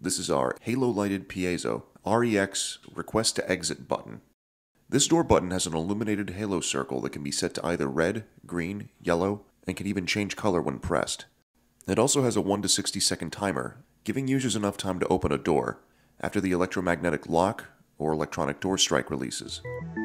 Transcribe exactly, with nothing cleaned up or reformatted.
This is our halo-lighted piezo R E X request to exit button. This door button has an illuminated halo circle that can be set to either red, green, yellow, and can even change color when pressed. It also has a one to sixty second timer, giving users enough time to open a door after the electromagnetic lock or electronic door strike releases.